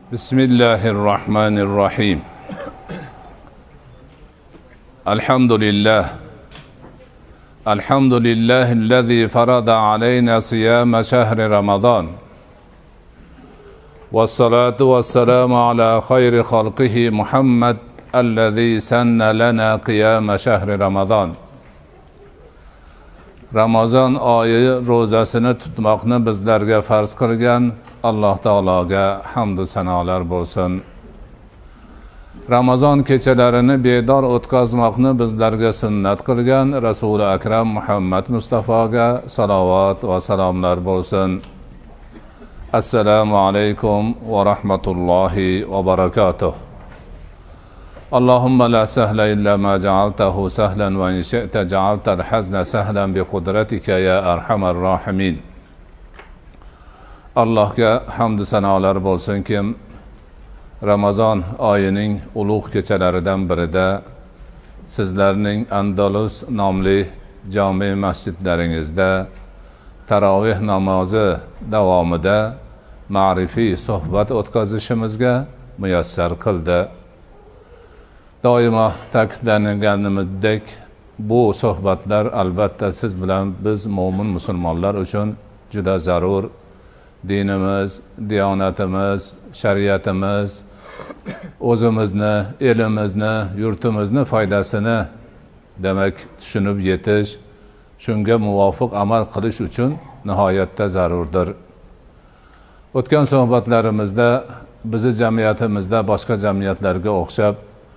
بسم الله الرحمن الرحيم الحمد لله الذي فرض علينا صيام شهر رمضان والصلاة والسلام على خير خلقه محمد الذي سن لنا قيام شهر رمضان. Ramazon oyi ro'zasini tutmoqni bizlarga farz qilgan Alloh taologa hamd va sanolar bo'lsin. Ramazon kechalarini bedor o'tkazmoqni bizlarga sunnat qilgan Rasuli akram Muhammad Mustafoga salovat va salomlar bo'lsin. Assalomu alaykum va rahmatullohi va barakatuh. اللهم لا سهل إلا ما جعلته سهلا وإن شئت جعلت الحزن سهلا بقدرتك يا أرحم الراحمين. Allohga hamd sanolar bo'lsin kim Ramazon oyining ulug' kechalaridan birida sizlarning Andalus nomli jome masjidlaringizda taroveh namozi davomida ma'rifiy suhbat o'tkazishimizga muyassar qildi. Doimo ta'kidlanganimizdek bu suhbatlar albatta siz bilan biz mo'min musulmonlar uchun juda zarur. Dinimiz, diyonatimiz, shariatimiz, o'zimizni, elimizni, yurtimizni foydasini demak tushunib yetish, shunga muvofiq amal qilish uchun nihoyatda zarurdir. O'tgan suhbatlarimizda bizi jamiyatimizda boshqa jamiyatlarga o'xshab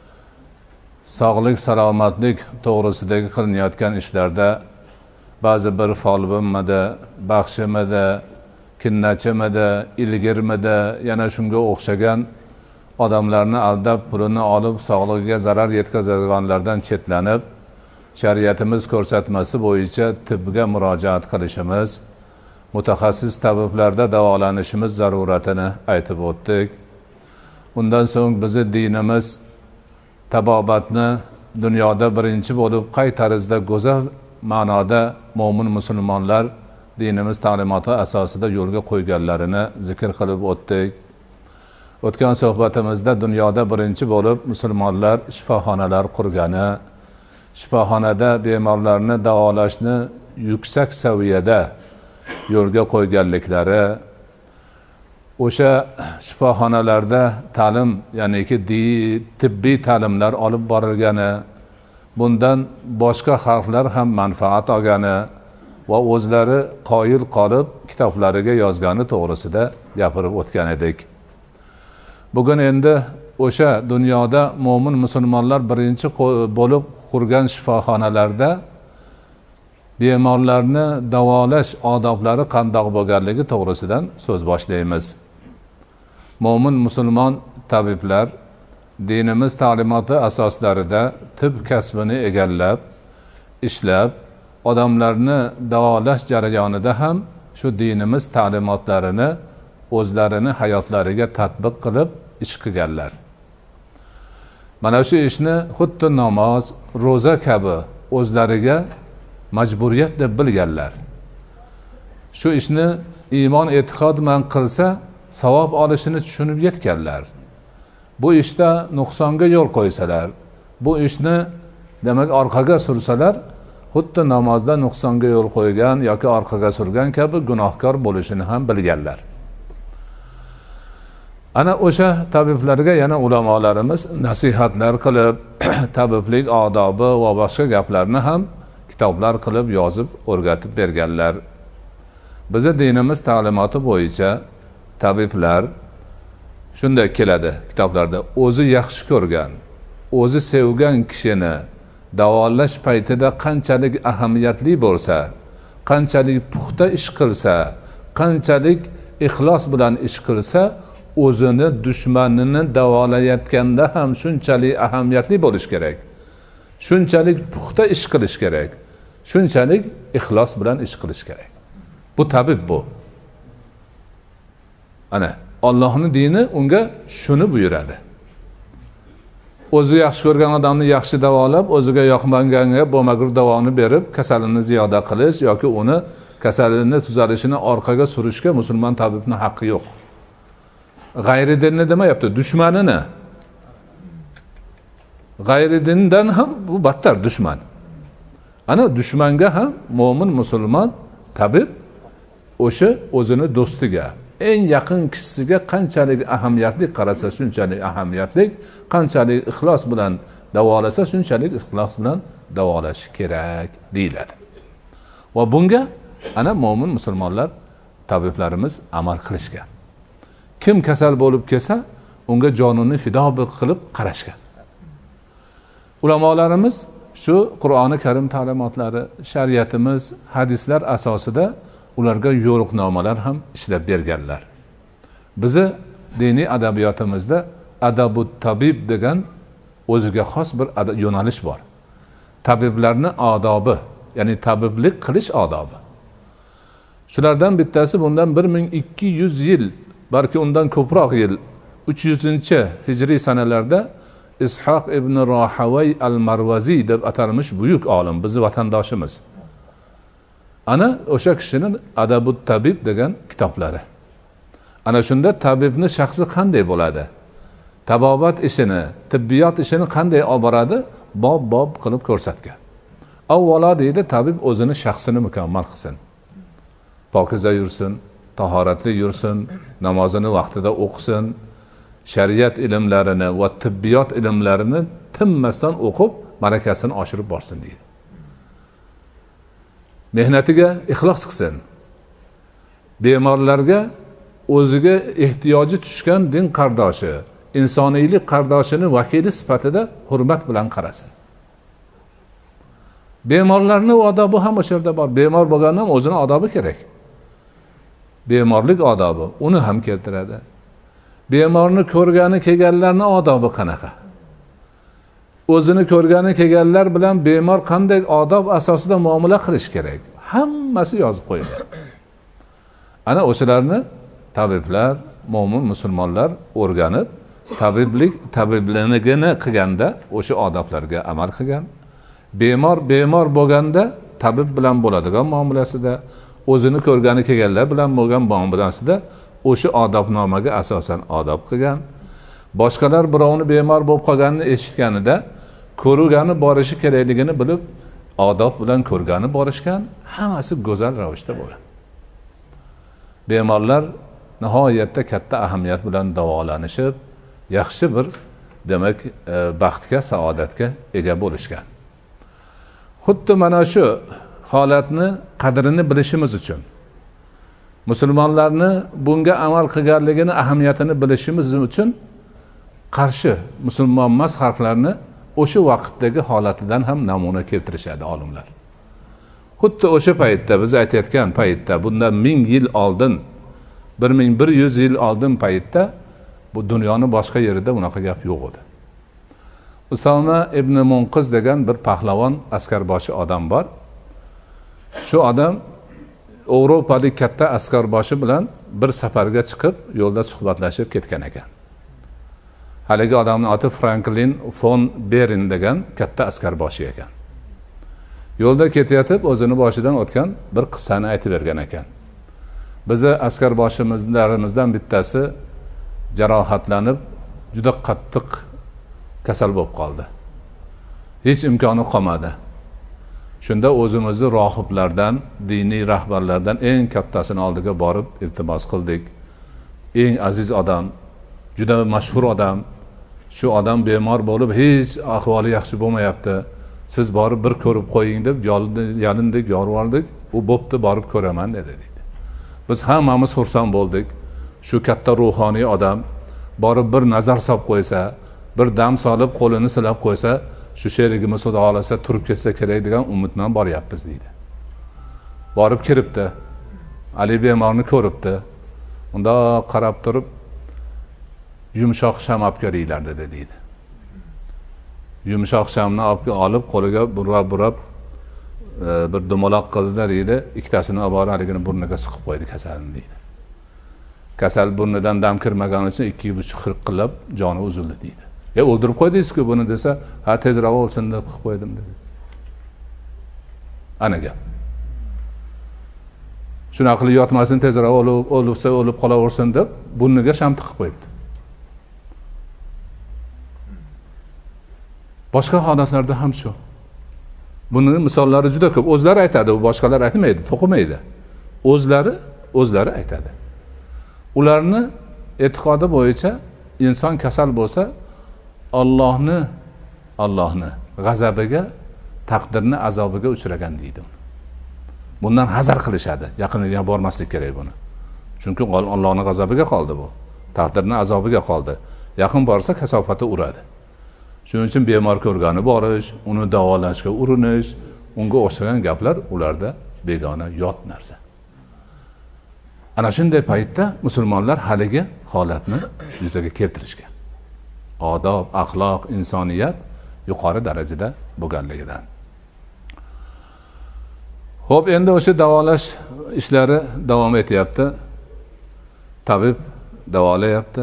sog'lik, salomatlik to'g'risidagi qilinayotgan ishlarda ba'zi bir folbinmidi, baxshimidi, kinnachimidi, ilgirmidi, yana shunga o'xshagan odamlarni aldab pulini olib sog'ligiga zarar yetkazadiganlardan chetlanib, shariatimiz ko'rsatmasi bo'yicha tibga murojaat qilishimiz, mutaxassis tabiblarda davolanishimiz zaruratini aytib o'tdik. Undan so'ng bizi dinimiz tabobatni dunyoda birinchi bo'lib qay tarzda go'zal ma'noda mo'min musulmonlar dinimiz ta'limoti asosida yo'lga qo'yganlarini zikr qilib o'tdik. O'tgan suhbatimizda dunyoda birinchi bo'lib musulmonlar shifoxonalar qurgani, shifoxonada bemorlarni davolashni yuksak saviyada yo'lga qo'yganliklari, o'sha shifoxonalarda ta'lim, ya'niki tibbiy ta'limlar olib borilgani, bundan boshqa xalqlar ham manfaat olgani va o'zlari qoyil qolib kitoblariga yozgani to'g'risida gapirib o'tgan edik. Bugun endi o'sha dunyoda mo'min musulmonlar birinchi bo'lib qurgan shifoxonalarda bemorlarni davolash odoblari qandoq bo'lganligi to'g'risidan so'z boshlaymiz. Mo'min musulmon tabiblar dinimiz ta'limoti asoslarida tib kasbini egallab, ishlab, odamlarni davolash jarayonida ham shu dinimiz ta'limotlarini o'zlarini hayotlariga tatbiq qilib ish qilganlar. Mana shu ishni xuddi namoz, ro'za kabi o'zlariga majburiyat deb bilganlar. Shu ishni iymon e'tiqod bilan qilsa savob olishini tushunib yetganlar. Bu ishda nuqsonga yo'l qo'ysalar, bu ishni demak orqaga sursalar, xuddi namozda nuqsonga yo'l qo'ygan yoki orqaga surgan kabi gunohkor bo'lishini ham bilganlar. Ana o'sha tabiblarga yana ulamolarimiz nasihatlar qilib, tabiblik odobi va boshqa gaplarni ham kitoblar qilib yozib o'rgatib berganlar. Bizi dinimiz ta'limoti bo'yicha tabiblar shunday keladi kitoblarda, o'zi yaxshi ko'rgan, o'zi sevgan kishini davolash paytida qanchalik ahamiyatli bo'lsa, qanchalik puxta ish qilsa, qanchalik ixlos bilan ish qilsa, o'zini dushmanini davolayotganda ham shunchalik ahamiyatli bo'lish kerak. Shunchalik puxta ish qilish kerak. Shunchalik ixlos bilan ish qilish kerak. Bu tabib bu. Ana Allohning dini unga shuni buyuradi. O'zi yaxshi ko'rgan odamni yaxshi davolab, o'ziga yoqmaganga bo'lmagur davoni berib, kasalini ziyoda qilish yoki uni kasalini tuzalishini orqaga surishga musulmon tabibning haqqi yo'q. g'ayri dinni demayapti, dushmanini. G'ayri dindan ham bu battar dushman. Ana dushmanga ham mo'min musulmon tabib o'sha o'zini do'stiga, eng yaqin kishisiga qanchalik ahamiyatli qarasa shunchalik ahamiyatli, qanchalik ixlos bilan davolasa shunchalik ixlos bilan davolashi kerak deyiladi. Va bunga ana mo'min musulmonlar tabiblarimiz amal qilishgan. Kim kasal bo'lib kelsa, unga jonini fido qilib qarashgan. Ulamolarimiz shu Qur'oni Karim ta'limotlari, shariatimiz, hadislar asosida ularga yo'riqnomalar ham ishlab berganlar. Bizi diniy adabiyotimizda adabut tabib degan o'ziga xos bir yo'nalish bor. Tabiblarning odobi, ya'ni tabiblik qilish odobi. Shulardan bittasi bundan 1200 yil, balki undan ko'proq yil, 300-hijriy sanalarda Ishoq ibn Rohavay al-Marvaziy deb atalmish buyuk olim, bizi vatandoshimiz. Ana o'sha kishining Adabut Tabib degan kitoblari. Ana shunda tabibni shaxsi qanday bo'ladi? Tabobat ishini, tibbiyot ishini qanday olib boradi? Bob qilib ko'rsatgan. Avvalo deydi, tabib o'zini shaxsini mukammal qilsin. Pokiza yursin, tahoratli yursin, namozini vaqtida o'qisin, shariat ilmlarini va tibbiyot ilmlarini tinmasdan o'qib, malakasini oshirib borsin deydi. Mehnatiga ixlos qilsin. Bemorlarga o'ziga ehtiyoji tushgan din qardoshi, insoniylik qardoshini vakili sifatida hurmat bilan qarasin. Bemorlarning odobi ham o'sha yerda bor. Bemor bo'lgandan o'zini odobi kerak. Bemorlik odobi uni ham keltiradi. Bemorni ko'rgani kelganlarning odobi qanaqa? O'zini ko'rgani kelganlar bilan bemor qanday odob asosida muomala qilish kerak? Hammasi yozib qo'yilgan. Ana o'shalarni tabiblar, mo'min musulmonlar o'rganib, tabibligini qilganda o'sha odoblarga amal qilgan. Bemor bo'lganda tabib bilan bo'ladigan muomalasida, o'zini ko'rgani kelganlar bilan bo'lgan muomalasida o'sha odobnomaga asosan odob qilgan. Boshqalar birovni bemor bo'lib qolganini eshitganida ko'rgani borishi kerakligini bilib, odob bilan ko'rgani borishgan, hammasi go'zal ravishda bo'lgan. Bemorlar nihoyatda katta ahamiyat bilan davolanishib, yaxshi bir demak baxtga, saodatga ega bo'lishgan. Xuddi mana shu holatni qadrini bilishimiz uchun, musulmonlarni bunga amal qilganligini, ahamiyatini bilishimiz uchun qarshi musulmon emas xalqlarni o'sha vaqtdagi holatidan ham namuna keltirishadi olimlar. Xuddi o'sha paytda, biz aytayotgan paytda, bundan 1000 yil oldin, 1100 yil oldin paytda bu dunyoni boshqa yerida bunaqa gap yo'q edi. Usama ibn Munqiz degan bir pahlavon askarboshi odam bor. Shu odam Yevropalik katta askarboshi bilan bir safarga chiqib, yo'lda suhbatlashib ketgan ekan. Haligi odamning oti Franklin von Berin degan katta askarboshi ekan. Yo'lda ketayotib o'zini boshidan o'tgan bir qissani aytib bergan ekan. Bizi askarboshimizlarimizdan bittasi jarohatlanib, juda qattiq kasal bo'lib qoldi. Hech imkoni qolmadi. Shunda o'zimizni rohiblardan, diniy rahbarlardan eng kattasini oldiga borib iltimos qildik. Eng aziz odam, juda mashhur odam, shu odam bemor bo'lib, hech ahvoli yaxshi bo'lmayapti. Siz borib bir ko'rib qo'ying deb yalindik, yorvordik. U bo'pti, borib ko'raman dedi. Biz hammamiz xursand bo'ldik. Shu katta ruhoniy odam borib bir nazar solib qo'ysa, bir dam solib qo'lini silab qo'ysa, shu sherigimiz xudo xolasa turib ketsa kerak degan umid bilan boryapmiz deydi. Borib kiribdi. Ali bemorni ko'ribdi. Unda qarab turib, yumshoq sham olib kelinglar dedi deydi. Yumshoq shamni olib qo'liga burab bir dumaloq qildi deydi. Ikkitasini olib borib haligini burniga suqib qo'ydi kasalni deydi. Kasal burnidan dam kirmagani uchun 2,5 xirqillab joni uzildi deydi. O'ldirib qo'ydingiz-ku buni desa, ha tezroq o'lsin deb qilib qo'ydim dedi. Ana gap. shunaqa qilib yotmasin, tezroq o'lib qolaversin deb burniga sham tiqib qo'yibdi. Boshqa holatlarda ham shu. Buning misollari juda ko'p. O'zlari aytadi, u boshqalar aytmaydi, to'qimaydi. O'zlari aytadi. Ularni e'tiqodi bo'yicha inson kasal bo'lsa, Allohni g'azabiga, taqdirni azobiga uchragan deydi. Bundan hazar qilishadi. Yaqiniga bormaslik kerak buni. Chunki Allohning g'azabiga qoldi bu. Taqdirning azobiga qoldi. Yaqin borsa kasofati uradi. Shuning uchun bemor ko'rgani borish, uni davolashga urinish, unga o'xshagan gaplar ularda begona, yot narsa. Ana shunday paytda musulmonlar haligi holatni yuzaga keltirishgan. Odob, axloq, insoniyat yuqori darajada bo'lganligidan. Xo'p, endi o'sha davolash ishlari davom etyapti. Tabib davolayapti.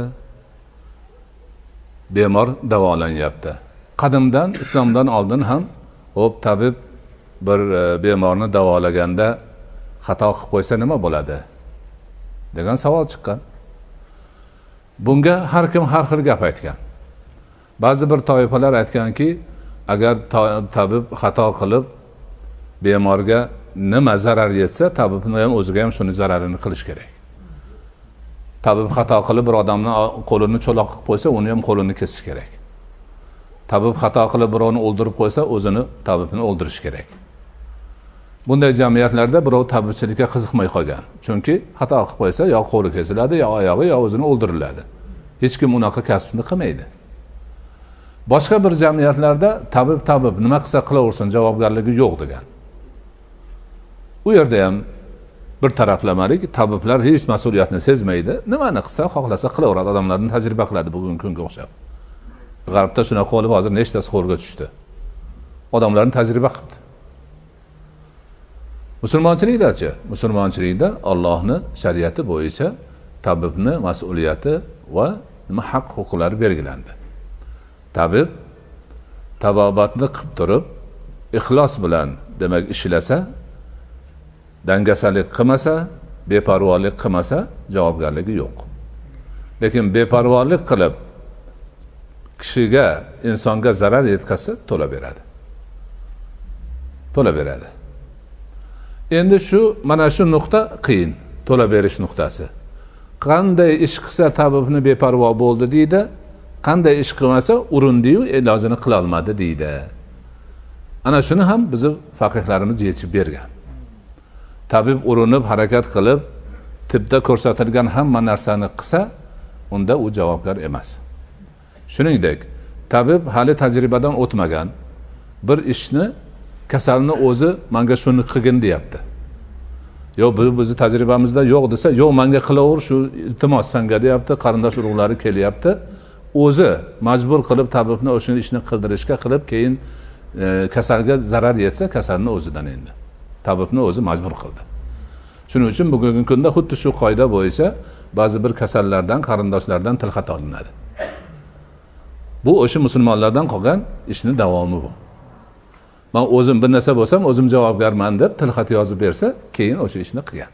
Bemor davolanyapti. Qadimdan, islomdan oldin ham xo'p, tabib bir bemorni davolaganda xato qilib qo'ysa nima bo'ladi degan savol chiqqan. Bunga har kim har xil gap aytgan. Ba'zi bir toifalar aytganki, agar tabib xato qilib bemorga nima zarar yetsa, tabibni ham o'ziga ham shuni zararini qilish kerak. Tabib xato qilib bir odamning qo'lini cho'loq qilib qo'ysa, uni ham qo'lini kesish kerak. Tabib xato qilib birovni o'ldirib qo'ysa, o'zini tabibni o'ldirish kerak. Bunday jamiyatlarda birov tabibchilikka qiziqmay qolgan. Chunki xato qilib qo'ysa, yo qo'li kesiladi, yo oyog'i, yo o'zini o'ldiriladi. Hech kim unaqa kasbni qilmaydi. Boshqa bir jamiyatlarda tabib nima qilsa qilaversin, javobgarligi yo'q degan. U yerda ham bir taraflamalik, tabiblar hech mas'uliyatni sezmaydi. Nimani qilsa, xohlasa qilaveradi, odamlarni tajriba qiladi bugungi kunga o'xshab. G'arbda shunaqa qilib hozir nechtasi qo'lga tushdi. Odamlarni tajriba qildi. Musulmonchilikda-chi? Musulmonchilikda Allohning shariati bo'yicha tabibni mas'uliyati va nima haq-huquqlari belgilandi. Tabib tabobatni qilib turib, ixlos bilan demak ishlasa, dangasalik qilmasa, beparvolik qilmasa, javobgarligi yo'q. Lekin beparvolik qilib kishiga, insonga zarar yetkazsa, to'lab beradi. Endi mana shu nuqta qiyin, to'lab berish nuqtasi. Qanday ish qilsa tabibni beparvo bo'ldi deydi, qanday ish qilmasa urindi-yu, ilojini qila olmadi deydi. Ana shuni ham bizning faqihlarimiz yechib bergan. Tabib urinib, harakat qilib, tibda ko'rsatilgan hamma narsani qilsa, unda u javobgar emas. Shuningdek, tabib hali tajribadan o'tmagan bir ishni, kasalni o'zi menga shuni qilgin deyapti. Yo, bu bizning tajribamizda yo'q desa, yo'q, menga qilaver, shu iltimos senga deyapti, qarindosh urug'lari kelyapti. O'zi majbur qilib tabibni o'sha ishni qildirishga qilib, keyin kasalga zarar yetsa, kasalni o'zidan endi. Tabibni o'zi majbur qildi. Shuning uchun bugungi kunda xuddi shu qoida bo'yicha ba'zi bir kasallardan, qarindoshlardan tilxat olinadi. Bu o'sha musulmonlardan qolgan ishni davomi bu. Men o'zim bir narsa bo'lsam, o'zim javobgarman deb tilxat yozib bersa, keyin o'sha ishni qilgan.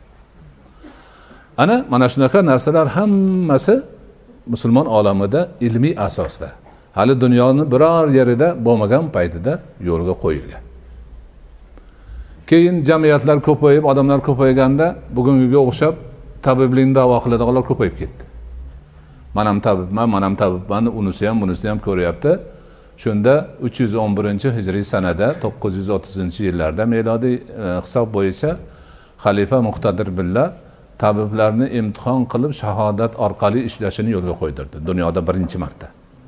Mana shunaqa narsalar hammasi musulmon olamida ilmiy asosda, hali dunyoning biror yerida bo'lmagan paytida yo'lga qo'yilgan. Keyin jamiyatlar ko'payib, odamlar ko'payganda bugungiga o'xshab tabiblikni da'vo qiladiganlar ko'payib ketdi. Men ham tabibman, unisi ham, bunisi ham ko'ryapti. Shunda 311-hijriy sanada 930-yillarda melodiy hisob bo'yicha xalifa Muqtadir Billah tabiblarni imtihon qilib shahodat orqali ishlashini yo'lga qo'ydirdi. Dunyoda birinchi marta.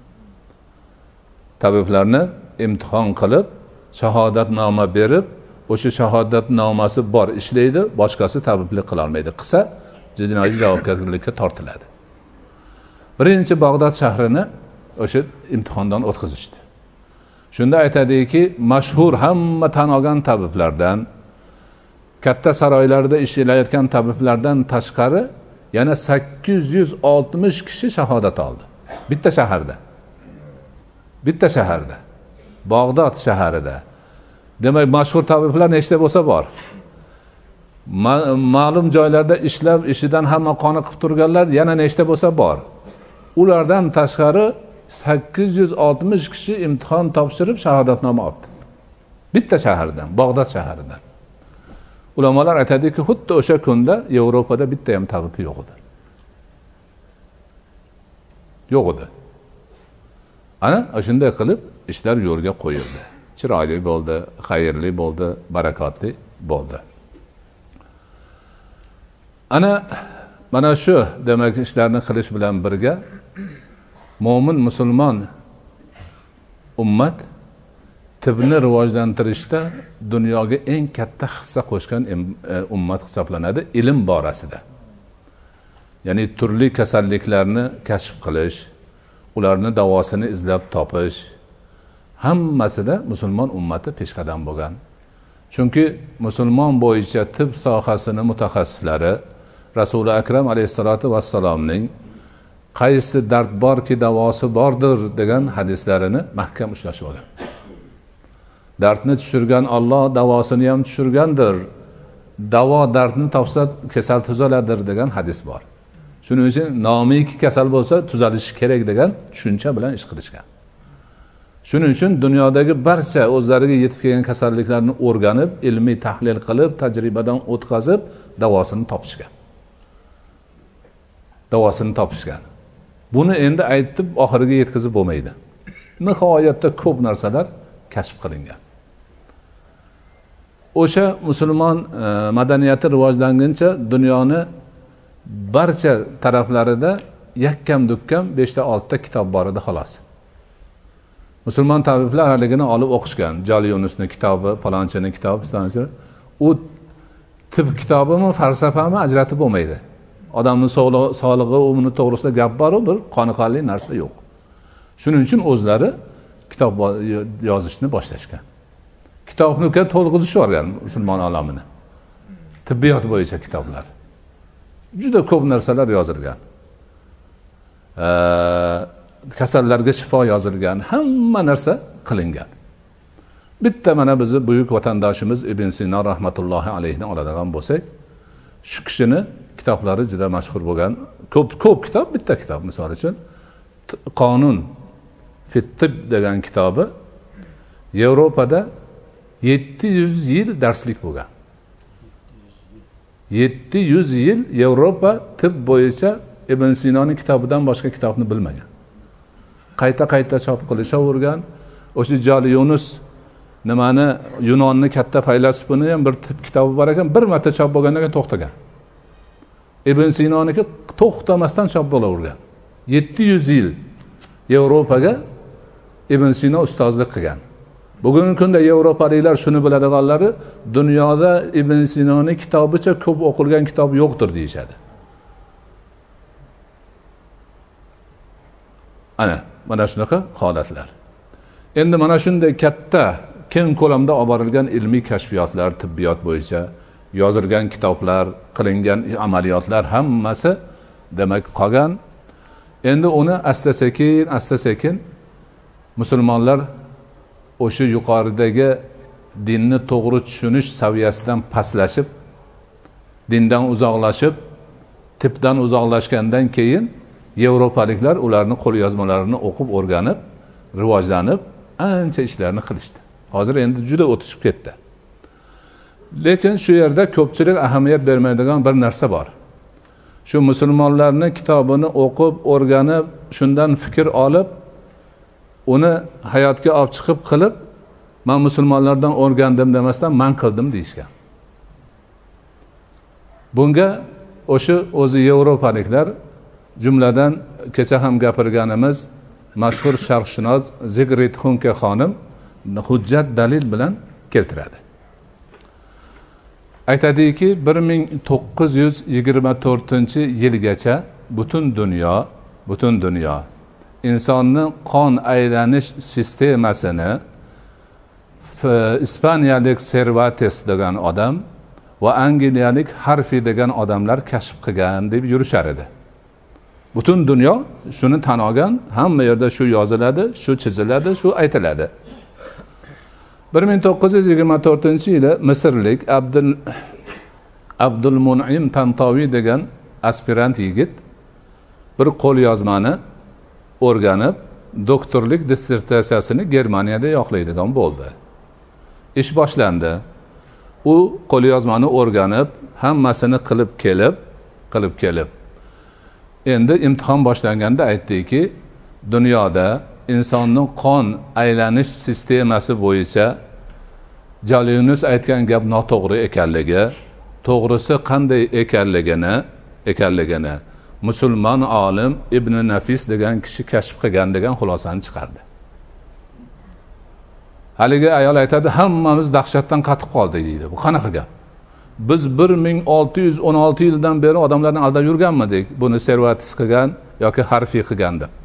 Tabiblarni imtihon qilib, shahodatnoma berib, o'sha shahodatnomasi bor ishlaydi, boshqasi tabiblik qila olmaydi. Qilsa, jinoiy javobgarlikka tortiladi. Birinchi Bag'dod shahrini o'sha imtihondan o'tkazishdi. Shunda aytadiki, mashhur hamma tan olgan tabiblardan, katta saroylarda ishlayotgan tabiblardan tashqari yana 860 kishi shahodat oldi. Bitta shaharda. Bag'dod shaharida. Demak, mashhur tabiblar nechta bo'lsa bor. ma'lum joylarda ishlab ishidan hamma qoniqib turganlar yana nechta bo'lsa bor. Ulardan tashqari 860 kishi imtihon topshirib shahodatnoma oldi. Bitta shahardan, Bag'dod shaharidan. Ulamolar aytadiki, xuddi o'sha kunda Yevropada bitta ham tabib yo'q edi. Yo'q edi. Ana shunday qilib ishlar yo'lga qo'yildi. Chiroyli bo'ldi, xayrli bo'ldi, barakotli bo'ldi. Mana shu demak ishlarni qilish bilan birga mo'min musulmon ummat tibbni rivojlantirishda dunyoga eng katta hissa qo'shgan ummat hisoblanadi ilm borasida. Ya'ni turli kasalliklarni kashf qilish, ularni davosini izlab topish hammasida musulmon ummati peshqadam bo'lgan. Chunki musulmon bo'yicha tibb sohasini mutaxassislari Rasuli akram alayhisolatu vassalomning qaysi dard borki davosi bordir degan hadislarini mahkam ushlashib olgan. Dardni tushirgan Alloh davosini ham tushirgandir. Davo dardni topsa kasal tuzaladir degan hadis bor. Shuning uchun nomiki kasal bo'lsa tuzalishi kerak degan tushuncha bilan ish qilishgan. Shuning uchun dunyodagi barcha o'zlariga yetib kelgan kasalliklarni o'rganib, ilmiy tahlil qilib, tajribadan o'tkazib davosini topishgan. Buni endi aytib oxiriga yetkazib bo'lmaydi. Nihoyatda ko'p narsalar kashf qilingan. O'sha musulmon madaniyati rivojlanguncha dunyoni barcha taraflarida yakkam-dukkam 5 ta 6 ta kitob bor edi xolos. Musulmon tabiblar haligini olib o'qishgan. Joli Yunusning kitobi, falonchining kitobi, istonchi. U tib kitobimi, falsafami ajratib bo'lmaydi. Odamning sog'lig'i, uni to'g'risida gap bor, bir qoniqarli narsa yo'q. Shuning uchun o'zlari kitob yozishni boshlashgan. Kitobni to'lg'izib yuborgan musulmon olamini. Tibbiyot bo'yicha kitoblar. Juda ko'p narsalar yozilgan. Kasallarga shifo yozilgan, hamma narsa qilingan. Bitta mana bizni buyuk vatandoshimiz Ibn Sino rahmatullohi alayhidan oladigan bo'lsak, shu kishini kitoblari juda mashhur bo'lgan. Ko'p kitob, bitta kitob misol uchun Qonun fi tibb degan kitobi Yevropada 700 yil darslik bo'lgan. 700 yil Yevropa tibb bo'yicha Ibn Sinoning kitobidan boshqa kitobni bilmagan. Qayta chop qilishavergan. O'sha Joli Yunus nimani Yunonni katta faylasufini ham bir tibb kitobi bor ekan, bir marta chop bo'lgandan keyin to'xtagan. Ibn Sinoniki to'xtamasdan chop bo'lavergan. 700 yil Yevropaga Ibn Sino ustozlik qilgan. Bugungi kunda Yevropaliklar shuni biladiganlari, dunyoda Ibn Sinoning kitobicha ko'p o'qilgan kitob yo'qdir deyshadi. Mana shunaqa holatlar. Endi mana shunday katta, keng ko'lamda olib borilgan ilmiy kashfiyotlar, tibbiyot bo'yicha yozilgan kitoblar, qilingan amaliyotlar hammasi demak qolgan. Endi uni asta-sekin musulmonlar o'sha yuqoridagi dinni to'g'ri tushunish saviyasidan pastlashib, dindan uzoqlashib, tibbdan uzoqlashgandan keyin Yevropaliklar ularning qo'lyozmalarini o'qib, o'rganib, rivojlanib, ancha ishlarni qilishdi. Hozir endi juda o'tishib ketdi. Lekin shu yerda ko'pchilik ahamiyat bermaydigan bir narsa bor. Shu musulmonlarning kitobini o'qib, o'rganib, shundan fikr olib, uni hayotga olib chiqib qilib, men musulmonlardan o'rgandim demasdan men qildim deyishgan. Bunga o'sha o'zi Yevropaliklar, jumladan kecha ham gapirganimiz mashhur sharqshunos Zigrid Hunke xonim hujjat dalil bilan keltiradi. Aytadiki, 1924-yilgacha butun dunyo insonning qon aylanish sistemasini ispaniyalik Cervantes degan odam va angliyalik Harvey degan odamlar kashf qilgan deb yurishar edi. Butun dunyo shuni tan olgan, hamma yerda shu yoziladi, shu chiziladi, shu aytiladi. 1924-yili Misrlik Abdulmun'im Tantaviy degan aspirant yigit bir qo'lyozmani o'rganib, doktorlik dissertatsiyasini Germaniyada yoqlaydigan bo'ldi. Ish boshlandi. U qo'lyozmani o'rganib, hammasini qilib kelib endi imtihon boshlanganda aytdiki, dunyoda insonning qon aylanish sistemasi bo'yicha Jaliyunus aytgan gap noto'g'ri ekanligi, to'g'risi qanday ekanligini musulmon olim Ibn Nafis degan kishi kashf qilgan degan xulosani chiqardi. Haligi ayol aytadi, hammamiz dahshatdan qatib qoldik deydi. Bu qanaqa gap? Biz 1616 yildan beri odamlarni aldab yurganmidik? Buni Servatis qilgan yoki Harfiy qilgan deb.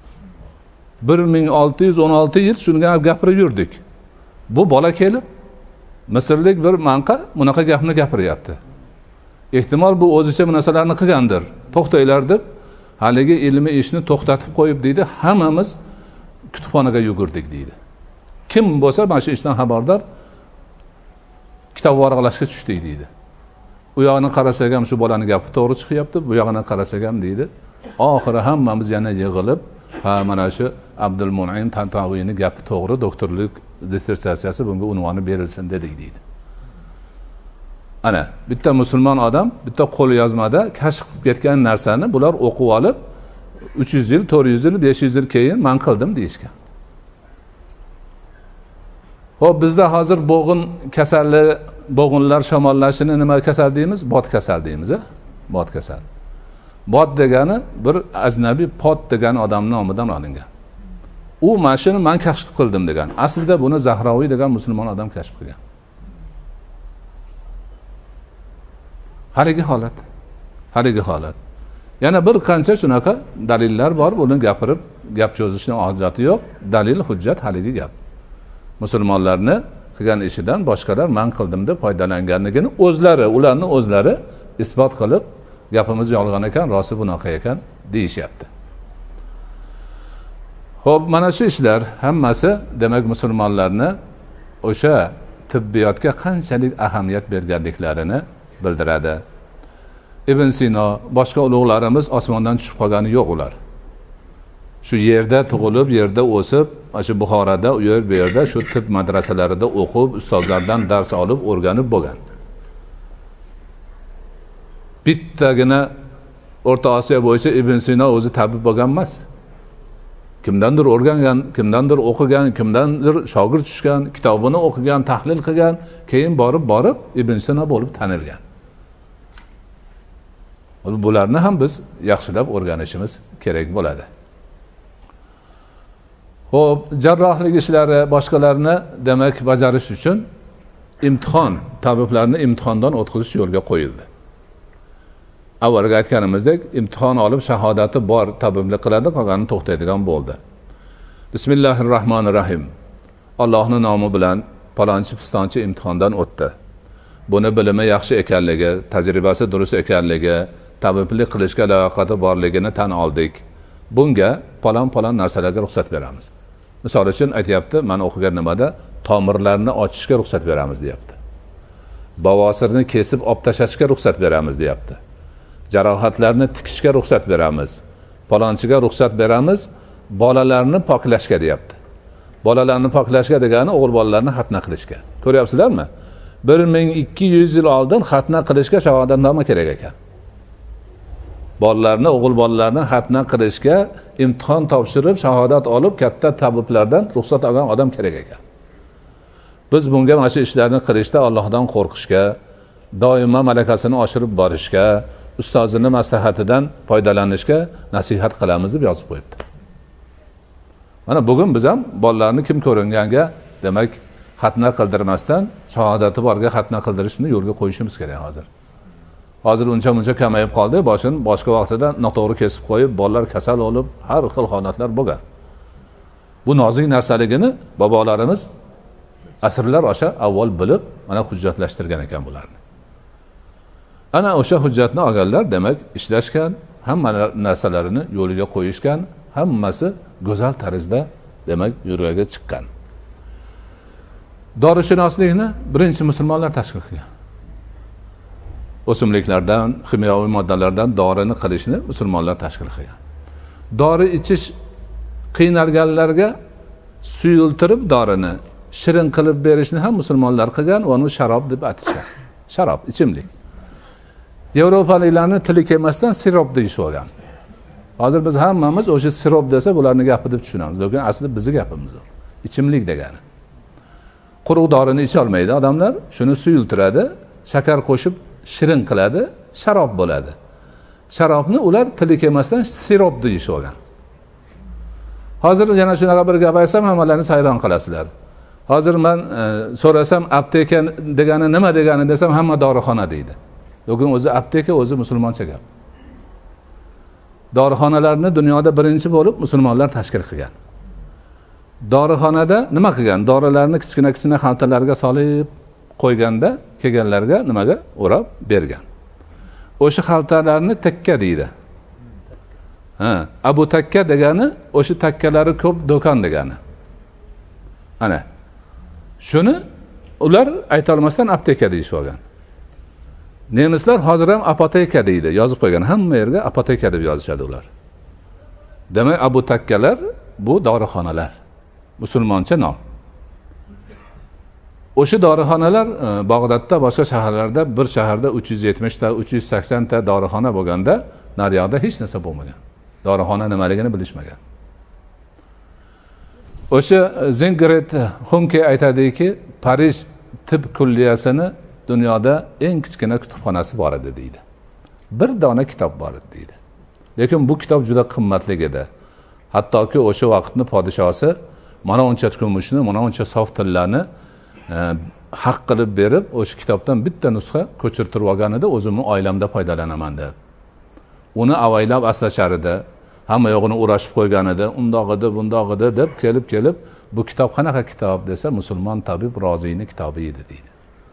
1616 yil shuni gapirib yurdik. Bu bola kelib Misrlik bir manqa bunaqa gapni gapiryapti. Ehtimol bu o'zicha bu narsalarni qilgandir. To'xtanglar deb haligi ilmiy ishni to'xtatib qo'yib deydi, hammamiz kutubxonaga yugurdik deydi. Kim bo'lsa mana shu ishdan xabardor kitob varaqlashga tushdik deydi. U yoqni qarasak ham shu bolaning gapi to'g'ri chiqyapti, bu yoqni qarasak ham deydi. Oxiri hammamiz yana yig'ilib, ha mana shu Abdulmun'im Tantaviyning gapi to'g'ri, doktorlik dissertatsiyasi bunga unvoni berilsin dedik deydi. Ana bitta musulmon odam bitta qo'lyozmada kashf qilib ketgan narsani bular o'qib olib 300 yil, 400 yil, 500 yil keyin men qildim deyishgan. Xo'p, bizda hozir bo'g'inlar shamollashini nima kasal deymiz? Bot kasal deymiz, bot kasal. Bot degani bir ajnabiy pot degan odam nomidan olingan. U mashini men kashf qildim degan. Aslida buni Zahraviy degan musulmon odam kashf qilgan. Haligi holat. Yana bir qancha shunaqa dalillar bor, buni gapirib, gap cho'zishning hojati yo'q. Dalil, hujjat haligi gap. Musulmonlarni qilgan ishidan boshqalar men qildim deb foydalanganligini ularning o'zlari isbot qilib, gapimiz yolg'on ekan, rosti bunaqa ekan deyishyapti. Xo'p, mana shu ishlar hammasi demak musulmonlarni o'sha tibbiyotga qanchalik ahamiyat berganliklarini bildiradi. Ibn Sino, boshqa ulug'larimiz osmondan tushib qolgani yo'q ular. Shu yerda tug'ilib, yerda o'sib, shu Buxoroda, u yerda shu tibb madrasalarida o'qib, ustozlardan dars olib, o'rganib bo'lgan. Bittagina O'rta Osiyo bo'yicha Ibn Sino o'zi tabib bo'lgan emas. Kimdandir o'rgangan, kimdandir o'qigan, kimdandir shogird tushgan, kitobini o'qigan, tahlil qilgan, keyin borib Ibn Sino bo'lib tanilgan. Bularni ham biz yaxshilab o'rganishimiz kerak bo'ladi. Xo'p, jarrohlik ishlari boshqalarni demak bajarish uchun tabiblarni imtihondan o'tkazish yo'lga qo'yildi. Avvalga aytganimizdek, imtihon olib shahodati bor tabiblik qiladi, qolganini to'xtaydigan bo'ldi. Bismillahirrohmanirrohim. Allohning nomi bilan palonchi-pistonchi imtihondan o'tdi. Buni bilimi yaxshi ekanligi, tajribasi durust ekanligi, tabiblik qilishga layoqati borligini tan oldik. Bunga palon narsalarga ruxsat beramiz. Misol uchun aytayapti, men o'qigan nimada tomirlarni ochishga ruxsat beramiz deyapti. Bavosirni kesib olib tashlashga ruxsat beramiz deyapti. Jarohatlarni tikishga ruxsat beramiz. Palonchiga ruxsat beramiz, bolalarni poklashga deyapti. Bolalarni poklashga degani o'g'il bolalarni xatna qilishga. Ko'ryapsizlarmi? 1200 yil oldin xatna qilishga shahodatnoma kerak ekan. Bolalarni, o'g'il bolalarni xatna qilishga imtihon topshirib, shahodat olib, katta tabiblardan ruxsat olgan odam kerak ekan. Biz bunga mana shu ishlarni qilishda Allohdan qo'rqishga, doimo malakasini oshirib borishga, ustozining maslahatidan foydalanishga nasihat qilamiz deb yozib qo'yibdi. Mana bugun biz ham bolalarni kim ko'ringanga, demak, xatna qildirmasdan shahodati borga xatna qildirishni yo'lga qo'yishimiz kerak hozir. Hozir uncha-muncha kamayib qoldi, boshqa vaqtida noto'g'ri kesib qo'yib, bolalar kasal bo'lib, har xil holatlar bo'lgan. Bu nozik narsaligini bobolarimiz asrlar osha avval bilib, mana hujjatlashtirgan ekan bularni. Ana o'sha hujjatni olganlar demak ishlashgan, hamma narsalarini yo'liga qo'yishgan, hammasi go'zal tarzda demak yo'lga chiqqan. Dorishunoslikni birinchi musulmonlar tashkil qilgan. o'simliklardan, kimyoviy moddalardan dorini qilishni musulmonlar tashkil qilgan. Dori ichish qiynalganlarga suyultirib dorini shirin qilib berishni ham musulmonlar qilgan va uni sharob deb atashgan. Sharob, ichimlik. Yevropaliklarning tili kelmasdan sirop deyishib olgan. Hozir biz hammamiz o'sha sirop desa bularning gapi deb tushunamiz. Lekin aslida bizning gapimiz u. Ichimlik degani. Quruq dorini icha olmaydi odamlar, shuni suyultiradi, shakar qo'shib shirin qiladi, sharob bo'ladi. Sharobni ular tili kelmasdan sirop deyishib olgan. Hozir yana shunaqa bir gap aytsam, hammalarni hayron qilasizlar. Hozir men so'rasam, apteka degani nima degani desam, hamma dorixona deydi. Lekin o'zi apteka o'zi musulmoncha gap. Dorixonalarni dunyoda birinchi bo'lib musulmonlar tashkil qilgan. Dorixonada nima qilgan? Dorilarni kichkina xaltalarga solib qo'yganda kelganlarga nimaga o'rab bergan. O'sha xaltalarni takka deydi. Abu takka degani o'sha takkalari ko'p do'kon degani. Ana. Shuni ular ayta olmasdan apteka deyishib olgan. Nemislar hozir ham apoteka deydi, yozib qo'ygan. Hamma yerga apoteka deb yozishadi ular. Demak, Abu takkalar bu dorixonalar. Musulmoncha nom. O'sha dorixonalar Bag'dodda, boshqa shaharlarda, bir shaharda 370 ta, 380 ta dorixona bo'lganda, naryoqda hech narsa bo'lmagan. Dorixona nimaligini bilishmagan. O'sha Zingret Hunke aytadiki, Parij tib kulliyasini dunyoda eng kichkina kutubxonasi bor edi deydi. Bir dona kitob bor edi deydi. Lekin bu kitob juda qimmatli edi. Hattoki o'sha vaqtni podshosi mana uncha kumushni, mana uncha sof tillarni haq qilib berib, o'sha kitobdan bitta nusxa ko'chirtirib olgan edi, o'zimni oilamda foydalanaman deb. Uni avaylab aslashar edi. Hamma yo'g'ini o'rashib qo'ygan edi, undoq edi, bundoq edi deb kelib bu kitob qanaqa kitob desa, musulmon tabib Roziyning kitobi edi deydi.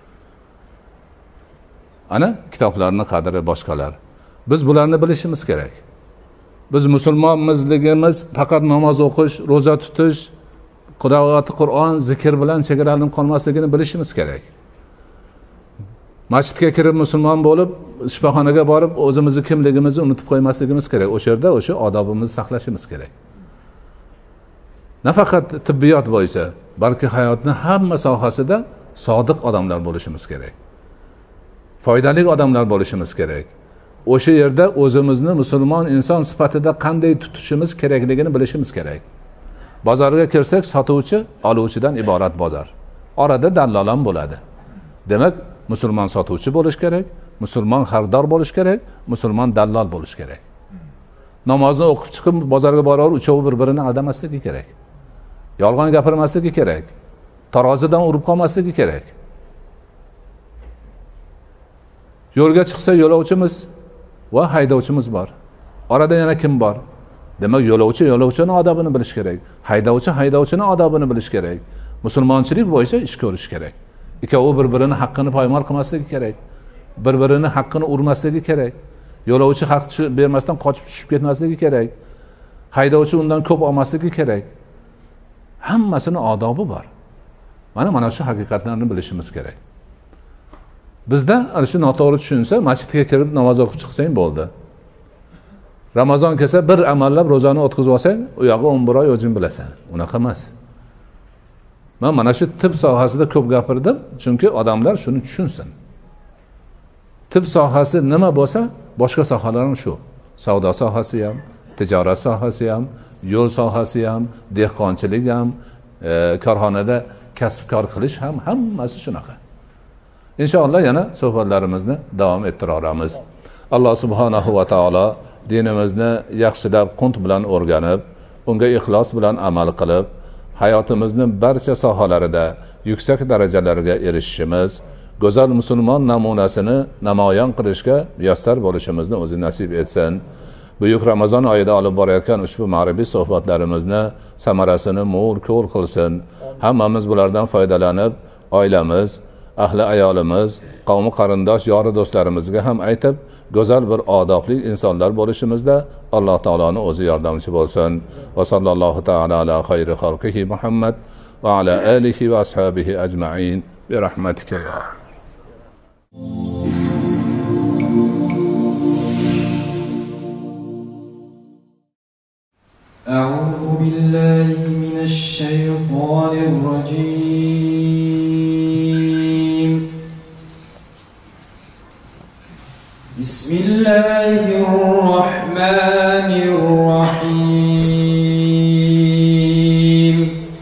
Ana kitoblarning qadri boshqalar. Biz bularni bilishimiz kerak. Biz musulmonmizligimiz faqat namoz o'qish, roza tutish, qiroati Qur'on, zikr bilan chegaralanib qolmasligini bilishimiz kerak. Masjidga kirib musulmon bo'lib, shifoxonaga borib o'zimizni kimligimizni unutib qo'ymasligimiz kerak. O'sha yerda o'sha odobimizni saqlashimiz kerak. Nafaqat tibbiyot bo'yicha, balki hayotning hamma sohasida sodiq odamlar bo'lishimiz kerak. Foydali odamlar bo'lishimiz kerak. O'sha yerda o'zimizni musulmon inson sifatida qanday tutishimiz kerakligini bilishimiz kerak. Bozorga kirsak, sotuvchi oluvchidan iborat bozor. Orada dallol ham bo'ladi. Demak, musulmon sotuvchi bo'lish kerak, musulmon xaridor bo'lish kerak, musulmon dallol bo'lish kerak. Namozni o'qib chiqib bozorga boraver, uchovi bir-birini aldamasligi kerak. Yolg'on gapirmasligi kerak. Tarozidan urib qolmasligi kerak. Yo'lga chiqsa yo'lovchimiz va haydovchimiz bor. Orada yana kim bor? Demak, yo'lovchining odobini bilish kerak. Haydovchining odobini bilish kerak. Musulmonchilik bo'yicha ish ko'rish kerak. Ikkovi bir-birini haqqini poymol qilmasligi kerak. Bir-birini haqqini urmasligi kerak. Yo'lovchi haq bermasdan qochib tushib ketmasligi kerak. Haydovchi undan ko'p olmasligi kerak. Hammasini odobi bor. Mana shu haqiqatlarni bilishimiz kerak. Bizda ana shu noto'g'ri tushunsa, masjidga kirib namoz o'qib chiqsang bo'ldi. Ramazon kelsa bir amallab ro'zani o'tkazib olsang, u yog'i 11 oy o'zing bilasan. Unaqa emas. Men mana shu tib sohasida ko'p gapirdim, chunki odamlar shuni tushunsin. Tib sohasi nima bo'lsa, boshqa sohalar ham shu. Savdo sohasi ham, tijorat sohasi ham, yo'l sohasi ham, dehqonchilik ham, korxonada kasb-kor qilish ham hammasi shunaqa. Inshaalloh yana suhbatlarimizni davom ettiramiz. Alloh subhanahu va taolo dinimizni yaxshilab qunt bilan o'rganib, unga ixlos bilan amal qilib, hayotimizning barcha sohalarida yuksak darajalarga erishishimiz, go'zal musulmon namunasini namoyon qilishga muyassar bo'lishimizni o'zi nasib etsin. Buyuk Ramazon oyida olib borayotgan ushbu ma'rifiy suhbatlarimizni samarasini mo'l ko'l qilsin. Hammamiz bulardan foydalanib, oilamiz, ahli ayolimiz, qavmi qarindosh, yori do'stlarimizga ham aytib, go'zal bir odobli insonlar bo'lishimizda Alloh taoloning o'zi yordamchi bo'lsin. Va sallallohu taala ala xayri xalqihi Muhammad va ala alihi va ashabihi ajma'in bi rahmatika ya أعوذ بالله من الشيطان الرجيم. بسم الله الرحمن الرحيم.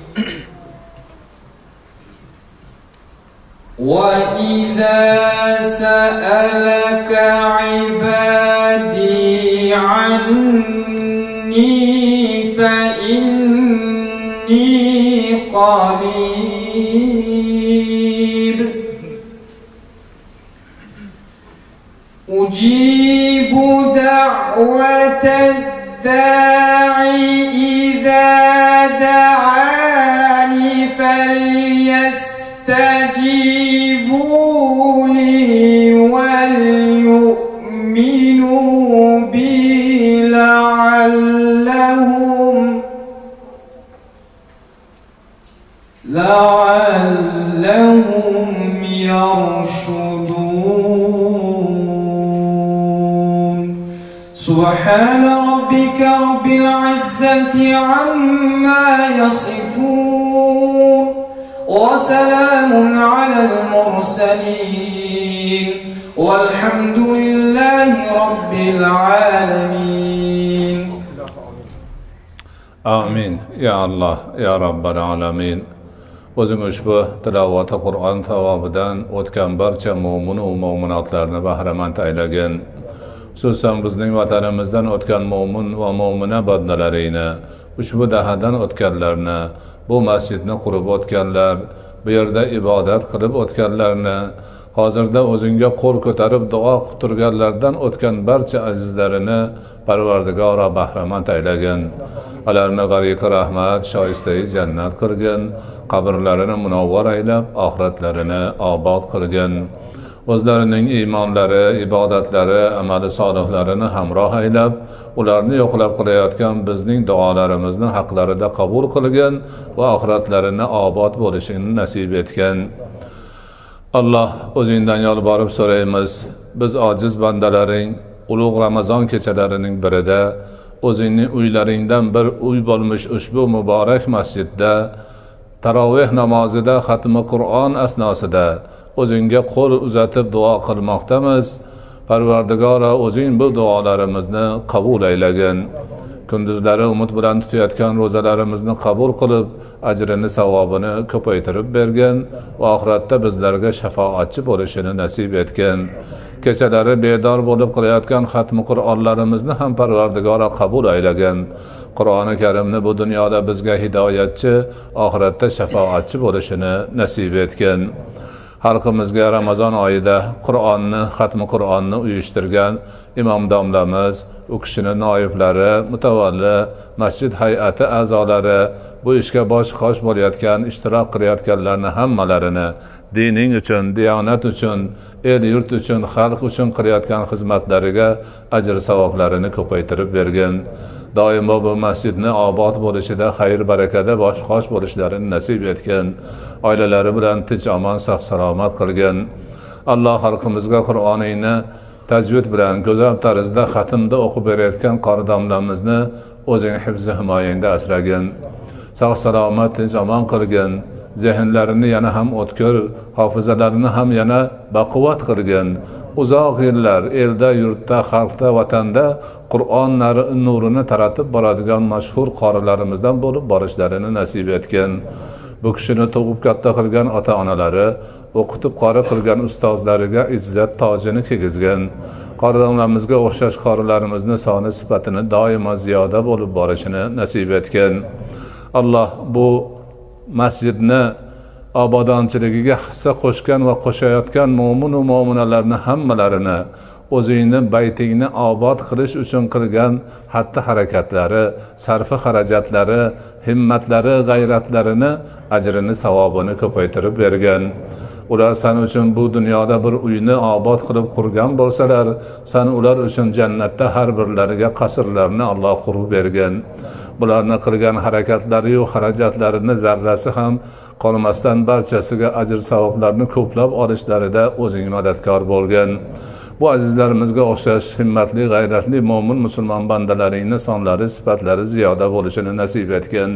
وإذا سألك عبادي عني فإني قريب أجيب دعوة الداع إذا دعاني فليستجيبوا لي وليؤمنوا بي لعلهم يرشدون. سبحان ربك رب العزة عما يصفون وسلام على المرسلين والحمد لله رب العالمين. آمين يا الله يا رب العالمين. O'zing ushbu tilovati Qur'on savobidan o'tgan barcha mo'min va mo'minotlarni bahramand aylagin. Xususan bizning vatanimizdan o'tgan mo'min va mo'mina bandalarini, ushbu dahadan o'tganlarni, bu masjidni qurib o'tganlar, bu yerda ibodat qilib o'tganlarni, hozirda o'zingga qo'l ko'tarib duo qilib turganlardan o'tgan barcha azizlarini Parvardigora bahramand aylagin. Ularni g'ariqi rahmat, shoistai jannat qilgin. Qabrlarini munavvar aylab, oxiratlarini obod qilgin. O'zlarining iymonlari, ibodatlari, amali solihlarini hamroh aylab, ularni yo'qlab qilayotgan bizning duolarimizni haqlarida qabul qilgin va oxiratlarini obod bo'lishini nasib etgin. Alloh, o'zingdan yolborib so'raymiz. Biz ojiz bandalaring ulug' Ramazon kechalarining birida o'zingning uylaringdan bir uy bo'lmish ushbu muborak masjidda taroveh namozida xatmi Qur'on asnosida o'zingga qo'l uzatib duo qilmoqdamiz. Parvardigora, o'zing bu duolarimizni qabul aylagin. Kunduzlari umid bilan tutayotgan ro'zalarimizni qabul qilib, ajrini, savobini ko'paytirib bergin va oxiratda bizlarga shafoatchi bo'lishini nasib etgin. Kechalari bedor bo'lib qilayotgan xatmi Qur'onlarimizni ham Parvardigora qabul aylagin. Qur'oni Karimni bu dunyoda bizga hidoyatchi, oxiratda shafoatchi bo'lishini nasib etgin. Xalqimizga Ramazon oyida Qur'onni, xatmi Qur'onni uyushtirgan imom domlamiz, u kishining noiblari, mutavalli, masjid hay'ati a'zolari, bu ishga bosh qosh bo'layotgan, ishtirok qilayotganlarni hammalarini dining uchun, diyonat uchun, el yurt uchun, xalq uchun qilayotgan xizmatlariga ajr savoblarini ko'paytirib bergin. Doimo bu masjidni obod bo'lishida, xayr barakada bosh qosh bo'lishlarini nasib etgin. Oilalari bilan tinch omon sog' salomat qilgin. Alloh xalqimizga Qur'oningni tajvid bilan go'zal tarzda xatmda o'qib berayotgan qori domlamizni o'zing hifzi himoyangda asragin. Sog' salomat tinch omon qilgin. Zehnlarini yana ham o'tkir, hofizalarini ham yana baquvvat qilgin. Uzoq yillar elda, yurtda, xalqda, vatanda Qur'on nurini taratib boradigan mashhur qorilarimizdan bo'lib borishlarini nasib etgin. Bu kishini tug'ib katta qilgan ota-onalari, o'qitib qori qilgan ustozlariga izzat tojini kiygizgin. Qori domlamizga o'xshash qorilarimizni soni sifatini doimo ziyoda bo'lib borishini nasib etgin. Alloh bu masjidni obodonchiligiga hissa qo'shgan va qo'shayotgan mo'min va mo'minalarni hammalarini o'zingni baytingni obod qilish uchun qilgan xatti harakatlari, sarfi xarajatlari, himmatlari, g'ayratlarini, ajrini, savobini ko'paytirib bergan. Ular sen uchun bu dunyoda bir uyni obod qilib qurgan bo'lsalar, sen ular uchun jannatda har birlariga qasrlarni Alloh qurib bergan. Bularni qilgan harakatlari va xarajatlarini zarrasi ham qolmasdan barchasiga ajr savoblarni ko'plab olishlarida o'zing madadkor bo'lgan. bu azizlarimizga o'xshash himmatli, g'ayratli mo'min musulmon bandalaringni sonlari, sifatlari ziyoda bo'lishini nasib etgin.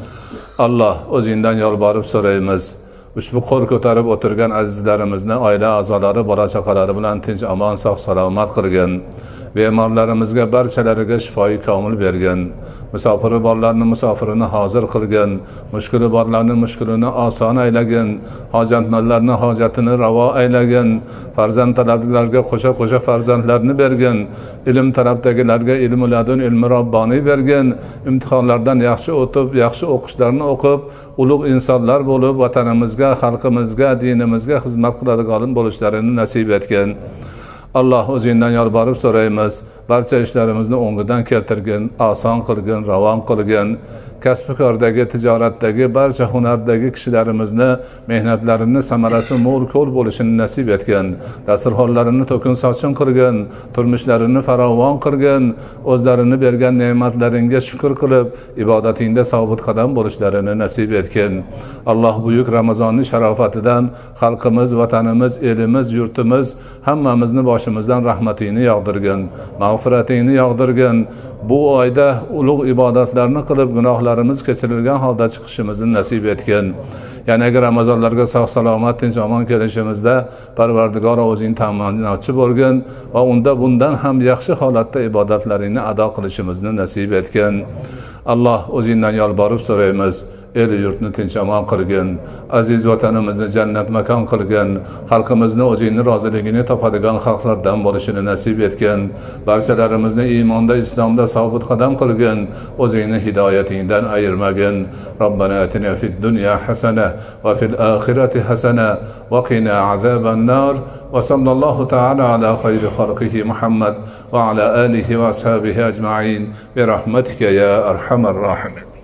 Alloh, o'zingdan yolborib so'raymiz. Ushbu qo'l ko'tarib o'tirgan azizlarimizni oila a'zolari, bola chaqalari bilan tinch, omon, sog' salomat qilgin. Bemorlarimizga barchalariga shifoyi komil bergin. Musofiri borlarni musofirini hozir qilgin. Mushkuli borlarni mushkulini oson aylagin. Hojatmandlarni hojatini ravo aylagin. Farzand talablarga qo'sha farzandlarni bergin. Ilm talabdagilarga ilm ladun, ilmi robboniy bergin. Imtihonlardan yaxshi o'tib, yaxshi o'qishlarni o'qib, ulug' insonlar bo'lib, vatanimizga, xalqimizga, dinimizga xizmat qiladigan bo'lishlarini nasib etgin. Alloh, o'zingdan yolborib so'raymiz. Barcha ishlarimizni o'ngidan keltirgin, oson qilgin, ravon qilgin. Kasb-kordagi, tijoratdagi, barcha hunardagi kishilarimizni mehnatlarini samarasi mo'l ko'l bo'lishini nasib etgin. Dasturxonlarini to'kin sochin qilgin, turmushlarini farovon qilgin. O'zlarini bergan ne'matlaringga shukr qilib, ibodatingda sobit qadam bo'lishlarini nasib etgin. Alloh, buyuk Ramazonning sharofatidan xalqimiz, vatanimiz, elimiz, yurtimiz hammamizni boshimizdan rahmatingni yog'dirgin, mag'firatingni yog'dirgin. Bu oyda ulug' ibodatlarni qilib, gunohlarimiz kechirilgan holda chiqishimizni nasib etgin. Yanagi Ramazonlarga sog' salomat, tinch omon kelishimizda Parvardigor o'zing ta'minotchi bo'lgin va unda bundan ham yaxshi holatda ibodatlaringni ado qilishimizni nasib etgin. Alloh, o'zingdan yolborib so'raymiz. El yurtni tinch omon qilgin, aziz vatanimizni jannat makon qilgin, xalqimizni o'zingni roziligini topadigan xalqlardan bo'lishini nasib etgin. Barchalarimizni iymonda, islomda sobit qadam qilgin, o'zingni hidoyatingdan ayirmagin. Robbana atina fid dunya hasana va fil oxirati hasana va qina azaban nar. Va sallallohu ta'ala ala khayri xalqihi Muhammad va ala alihi va ashabihi ajma'in bi rahmatika ya arhamar rahimin.